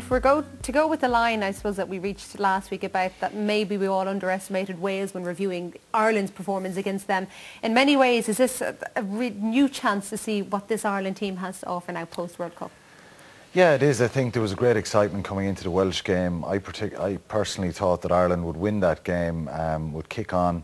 to go with the line, I suppose, that we reached last week about that maybe we all underestimated Wales when reviewing Ireland's performance against them. In many ways, is this a new chance to see what this Ireland team has to offer now post-World Cup? Yeah, it is. I think there was great excitement coming into the Welsh game. I personally thought that Ireland would win that game, would kick on,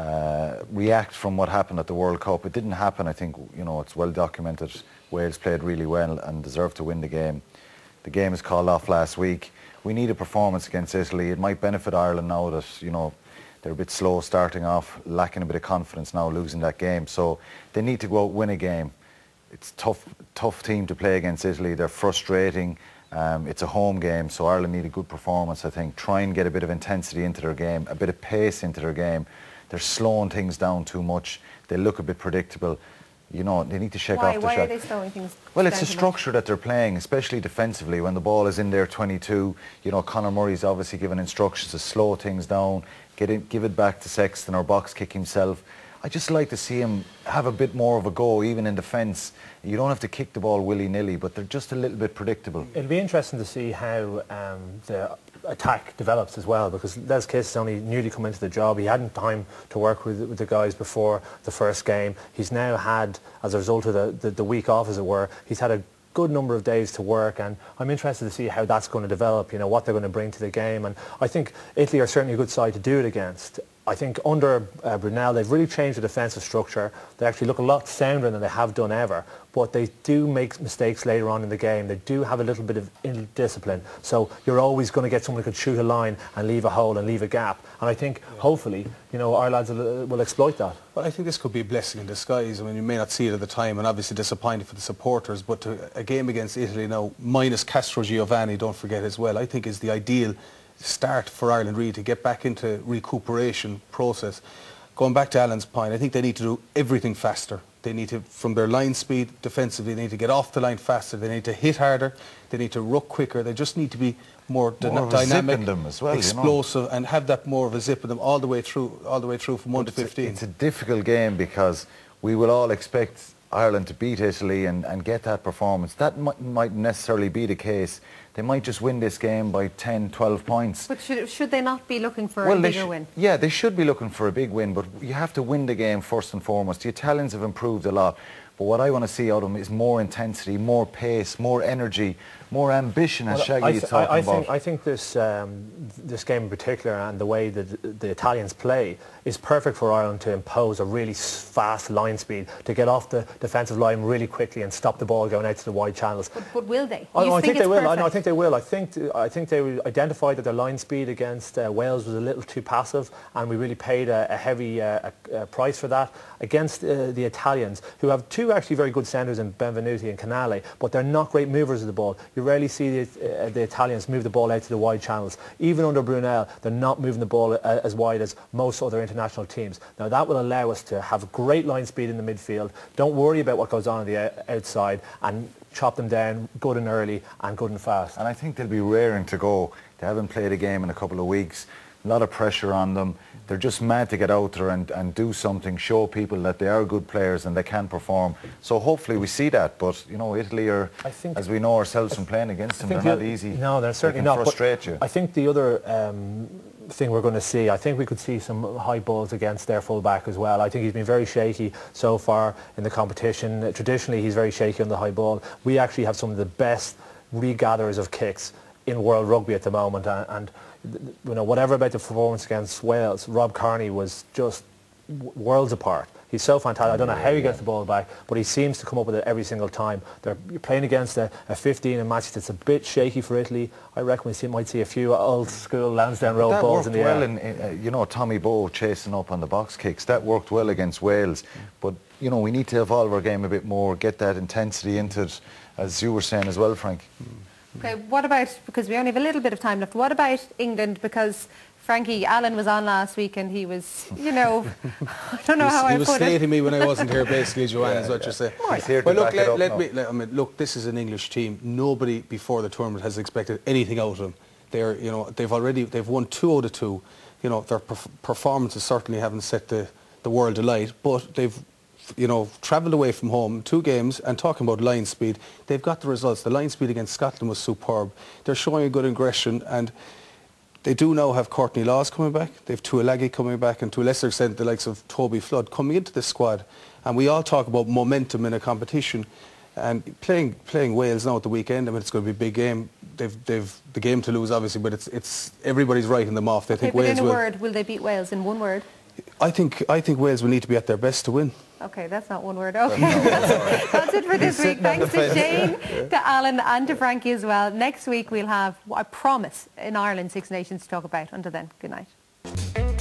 react from what happened at the World Cup. It didn't happen. I think, you know, it's well documented. Wales played really well and deserved to win the game. The game is called off last week. We need a performance against Italy. It might benefit Ireland now that, you know, they're a bit slow starting off, lacking a bit of confidence now, losing that game. So they need to go out and win a game. It's a tough team to play against Italy. They're frustrating. It's a home game, so Ireland need a good performance, I think. Try and get a bit of intensity into their game, a bit of pace into their game. They're slowing things down too much. They look a bit predictable. You know, they need to shake off the Why shot. are they slowing things down? Well, it's a structure that they're playing, especially defensively. When the ball is in their 22, you know, Conor Murray's obviously given instructions to slow things down, give it back to Sexton or box kick himself. I just like to see him have a bit more of a go, even in defence. You don't have to kick the ball willy-nilly, but they're just a little bit predictable. It'll be interesting to see how the attack develops as well, because Les Kiss has only newly come into the job. He hadn't time to work with the guys before the first game. He's now had, as a result of the week off, as it were, he's had a good number of days to work, and I'm interested to see how that's going to develop, you know, what they're going to bring to the game. And I think Italy are certainly a good side to do it against. I think under Brunel, they've really changed the defensive structure. They actually look a lot sounder than they have done ever, but they do make mistakes later on in the game. They do have a little bit of indiscipline, so you're always going to get someone who could shoot a line and leave a hole and leave a gap. And I think, hopefully, you know, our lads will exploit that. Well, I think this could be a blessing in disguise. I mean, you may not see it at the time, and obviously disappointing for the supporters, but a game against Italy now, minus Castro Giovanni, don't forget as well, I think is the ideal start for Ireland really to get back into recuperation process. Going back to Alan's point, I think they need to do everything faster. They need to, from their line speed defensively, they need to get off the line faster, they need to hit harder, they need to ruck quicker, they just need to be more dynamic, them as well, explosive, you know, and have that more of a zip in them all the way through from 1 to 15. It's a difficult game because we will all expect Ireland to beat Italy and get that performance. That might necessarily be the case. They might just win this game by 10, 12 points. But should they not be looking for a bigger win? Yeah, they should be looking for a big win, but you have to win the game first and foremost. The Italians have improved a lot, but what I want to see out of them is more intensity, more pace, more energy, more ambition, as Shaggy is talking about. I think this game in particular, and the way that the Italians play, is perfect for Ireland to impose a really fast line speed, to get off the defensive line really quickly and stop the ball going out to the wide channels. But will they? I think they will. I think they will. I think they identified that their line speed against Wales was a little too passive, and we really paid a heavy price for that against the Italians, who have two actually very good centres in Benvenuti and Canale, but they're not great movers of the ball. You rarely see the Italians move the ball out to the wide channels. Even under Brunel, they're not moving the ball as wide as most other international teams. Now that will allow us to have great line speed in the midfield. Don't worry about what goes on the outside, and chop them down good and early and good and fast. And I think they'll be raring to go. They haven't played a game in a couple of weeks. A lot of pressure on them. They're just mad to get out there and do something, show people that they are good players and they can perform. So hopefully we see that. But, you know, Italy are, as we know ourselves from playing against them, they're not easy. No, they're certainly not. They can frustrate you. I think the other thing we're going to see, I think we could see some high balls against their full-back as well. I think he's been very shaky so far in the competition. Traditionally, he's very shaky on the high ball. We actually have some of the best regatherers of kicks in world rugby at the moment, and you know, whatever about the performance against Wales, Rob Kearney was just worlds apart. He's so fantastic. I don't know how he gets the ball back, but he seems to come up with it every single time. You're playing against a 15 in match that's a bit shaky for Italy. I reckon we might see a few old school Lansdowne Road balls in the air. That worked well in, you know, Tommy Bowe chasing up on the box kicks. That worked well against Wales. But, you know, we need to evolve our game a bit more, get that intensity into it, as you were saying as well, Frank. Okay, what about, because we only have a little bit of time left, what about England? Because Frankie, Alan was on last week and he was, you know, I don't know how I put it. He was slating me when I wasn't here, basically, Joanne, is what you're saying. Well, look, this is an English team. Nobody before the tournament has expected anything out of them. They're, you know, they've won 2 out of 2. You know, their performances certainly haven't set the world alight, but they've travelled away from home, 2 games, and talking about line speed, they've got the results. The line speed against Scotland was superb. They're showing a good aggression, and they do now have Courtney Laws coming back. They have Tuilagi coming back, and to a lesser extent the likes of Toby Flood coming into this squad. And we all talk about momentum in a competition. And playing Wales now at the weekend, I mean, it's going to be a big game. They've the game to lose, obviously, but it's everybody's writing them off. They think Wales will. In a word, will they beat Wales in one word? I think Wales will need to be at their best to win. Okay, that's not one word. Okay, that's it for this week. Thanks to Shane, to Alan and to Frankie as well. Next week we'll have, I promise, in Ireland, Six Nations to talk about. Until then, good night.